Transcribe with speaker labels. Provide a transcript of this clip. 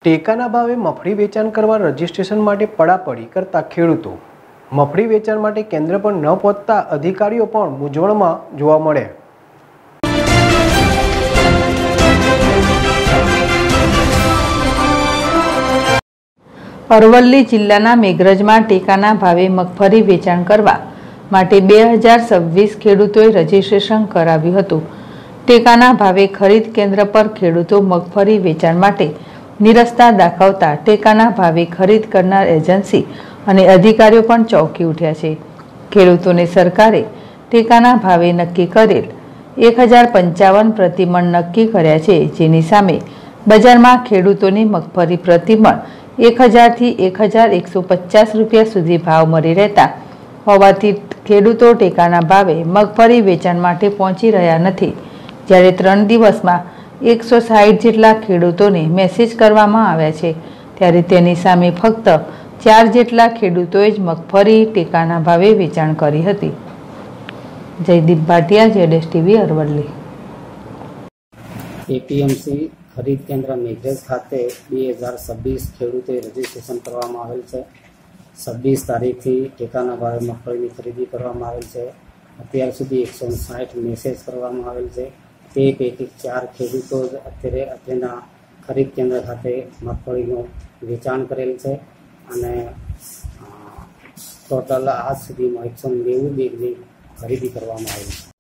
Speaker 1: ટેકાના ભાવે મગફળી વેચાણ કરવા રજીસ્ટ્રેશન માટે પડાપડી કરતા ખેડૂતો મગફળી વેચાણ માટે કેન્દ્ર પર ન પહોંચતા અધિકારીઓ પણ મૂંઝવણમાં જોવા મળે।
Speaker 2: અરવલ્લી જિલ્લાના મેઘરજમાં ટેકાના ભાવે મગફળી વેચાણ કરવા માટે 2026 ખેડૂતોએ રજીસ્ટ્રેશન કરાવ્યું હતું। ટેકાના ભાવે ખરીદ કેન્દ્ર પર ખેડૂતો મગફળી વેચાણ માટે નિરસ્તા દાખવતા ટેકાના ભાવે ખરીદ કરનાર એજન્સી અને અધિકારીઓ પણ ચોંકી ઉઠ્યા છે। ખેડૂતોને સરકારે ટેકાના ભાવે નક્કી કરેલ 1055 પ્રતિમણ નક્કી કર્યા છે, જેની સામે બજારમાં ખેડૂતોની મગફળી પ્રતિમણ 1000 થી 1150 રૂપિયા સુધી ભાવ મળી રહેતા હોવાથી ખેડૂતો ટેકાના ભાવે મગફળી વેચાણ માટે પહોંચી રહ્યા નથી। જ્યારે 3 દિવસમાં 160 જેટલા ખેડૂતોને મેસેજ કરવામાં આવ્યા છે, ત્યારે તેની સામે ફક્ત 4 જેટલા ખેડૂતોએ જ મગફળી ટેકાના ભાવે વેચાણ કરી હતી। જયદીપ ભાટિયા, જેડેશ ટીવી, અરવલ્લી।
Speaker 3: એપીએમસી ખરીદ કેન્દ્ર મેઘરજ ખાતે 2026 ખેડૂતોએ રજીસ્ટ્રેશન કરવામાં આવેલ છે। 26 તારીખથી ટેકાના ભાવે મગફળીની ખરીદી કરવામાં આવેલ છે। અત્યાર સુધી 160 મેસેજ કરવામાં આવેલ છે। તે પૈકી 4 ખેડૂતો જ અત્યારના ખરીદ કેન્દ્ર ખાતે મગફળીનું વેચાણ કરેલ છે અને ટોટલ આજ સુધીમાં 190 બેગની ખરીદી કરવામાં આવી છે।